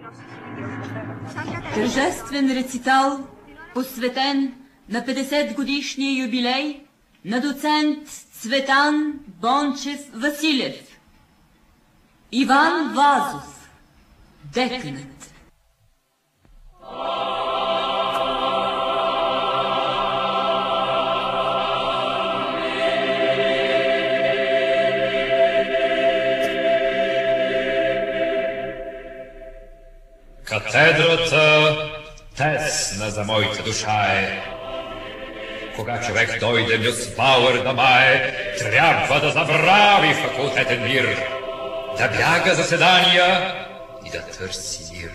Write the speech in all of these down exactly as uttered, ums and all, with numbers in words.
Тържествен рецитал, посветен на петдесет годишния юбилей на доцент Цветан Бончев Василев. Иван Вазов, деканът. Катедрата тесна за моята душа е. Кога човек дойде Мюцбауер да мае, трябва да забрави факултетен мир, да бяга заседания и да търси мир.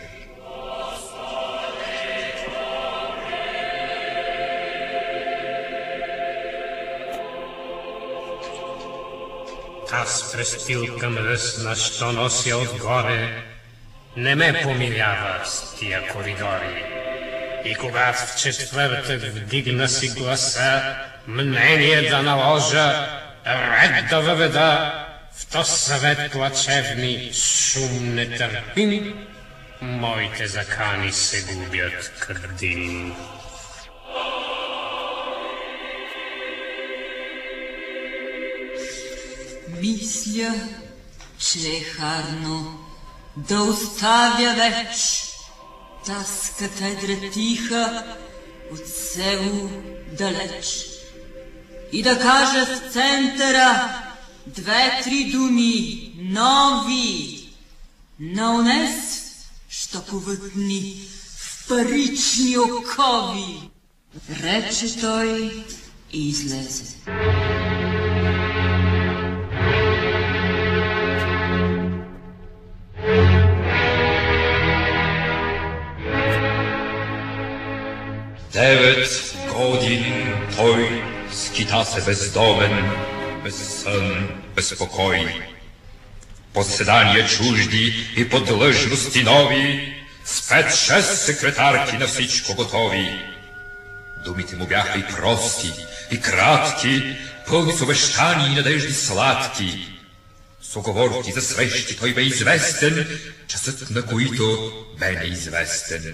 Таз престилка мръсна, що нося отгоре, не ме помилява с тия коридори. И когато в четвъртък вдигна си гласа, мнение да наложа, ред да въведа, в то съвет плачевни шум не търпим, моите закани се губят като дим. Мисля, че е харно да оставя веч таз катедра тиха от село далеч и да кажа в центъра две-три думи нови на онез, що повътни в парични окови. Рече той и излезе. Девет години той скита се бездомен, без сън, без покой. По заседания чужди и по длъжности нови, с пет-шест секретарки на всичко готови. Думите му бяха и прости, и кратки, пълни с обещани и надежди сладки. С уговорки за свещи той бе известен, часът на които бе неизвестен.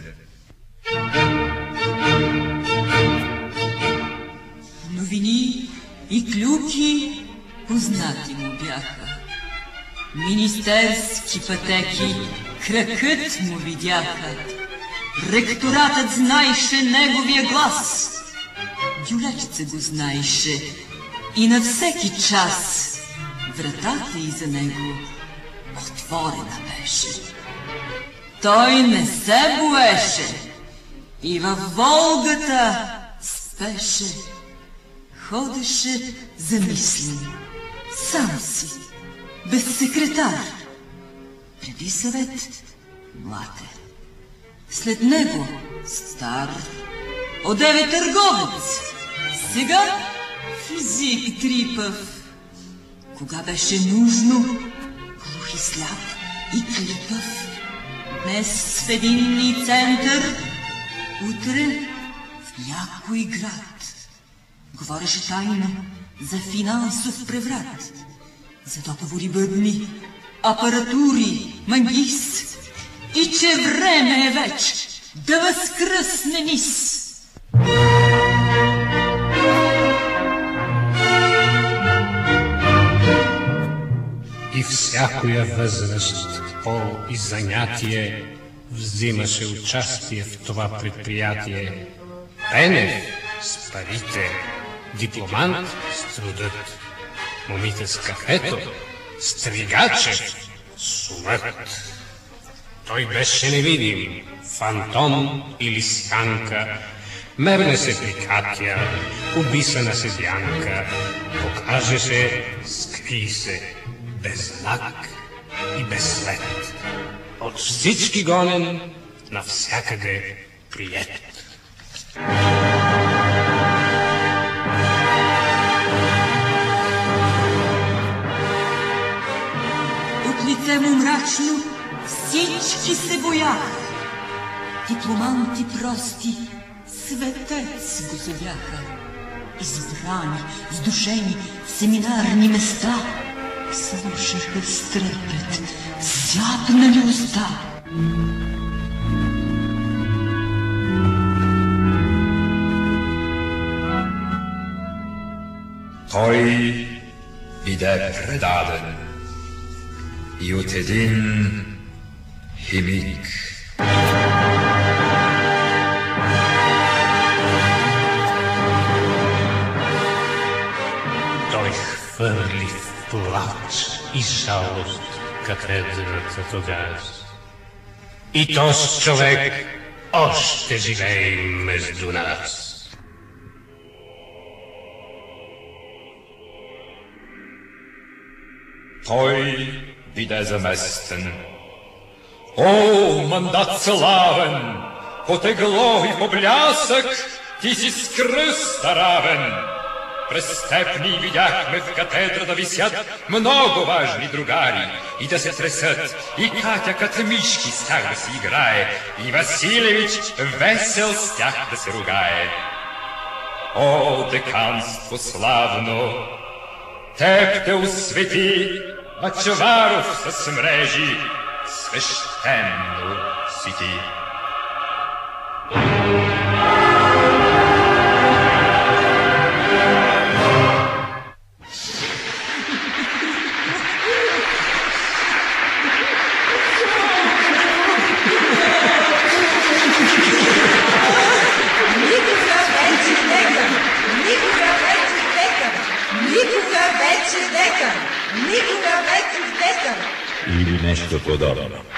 Новини и клюки познати му бяха. Министерски пътеки кракът му видяха. Ректоратът знаеше неговия глас. Дюлечце го знаеше и на всеки час вратата и за него отворена беше. Той не се боеше и във Волгата спеше. Ходеше замислен, сам си, без секретар. Преди съвет млад е, след него стар, одеве търговец, сега физик трипав. Кога беше нужно, глух и сляп и клипав. Днес в единни център, утре в някой град. Говореше тайно за финансов преврат, за договори бъдни, апаратури, магис, и че време е вече да възкръсне низ. И всякоя възраст, пол и занятие взимаше участие в това предприятие. Пенев с парите, дипломант с трудът, момите с кафето, Стригачев с умът. Той беше невидим, фантом или сянка, мерне се при Катя, убисана седянка, покаже се, скри се, без знак и без след. От всички гонен, навсякъде приет. От лице му мрачно всички се бояха. Дипломанти прости, светец го зовяха. Избрани, сдушени в семинарни места, слушаха с трепет, зяпнали уста. Той биде предаден и от един химик. Той хвърли в плач и жалост катедрата тогаз. И този човек още живее между нас. Той биде заместен. О, мандат славен! По тегло и по блясък ти си с кръста равен. През теб ни видяхме в катедра да висят много важни другари и да се тресат, и Катя като мишки с тях да си играе, и Василевич весел с тях да се ругае. О, деканство славно! Теб те освети Мачваров с мрежи, свещено си ти. Или нещо подобно.